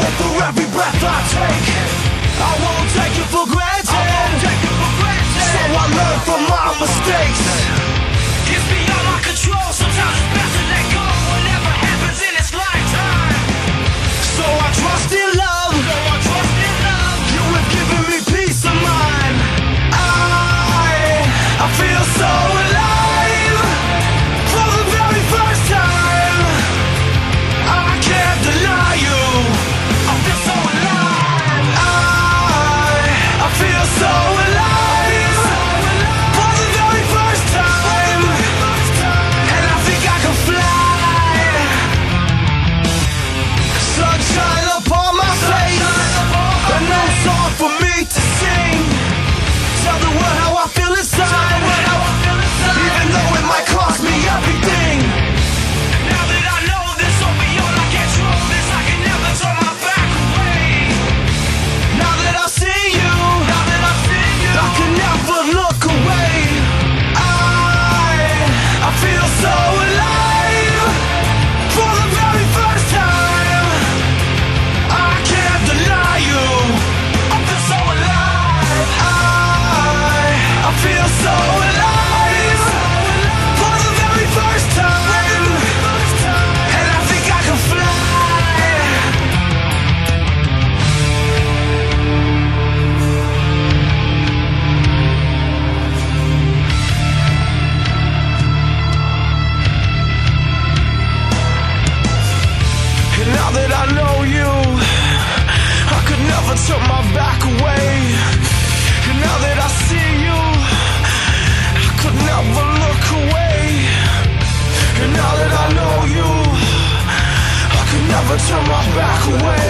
grateful for every breath I take. I won't take it for granted. So I learn from my mistakes. It's beyond my control. Sometimes it's best to let go. Whatever happens in its lifetime. So I trust in love. You have given me peace of mind. I feel so alive for the very first time. I can't deny you. I feel so alive. I feel so alive for the very first time. And I think I can fly. Sunshine upon my face, a new song for me to sing. Tell the world how I feel inside, even though it might cost me everything. Now that I know this all beyond my control, this I can never turn my back away. Now that I see you, I can never look away. I feel so alive for the very first time. I can't deny you. I feel so alive. I feel so alive for the very first time. And I think I can fly. And now that I know you, I could never turn my back away. And now that I see you, I could never look away. And now that I know you, I could never turn my back away.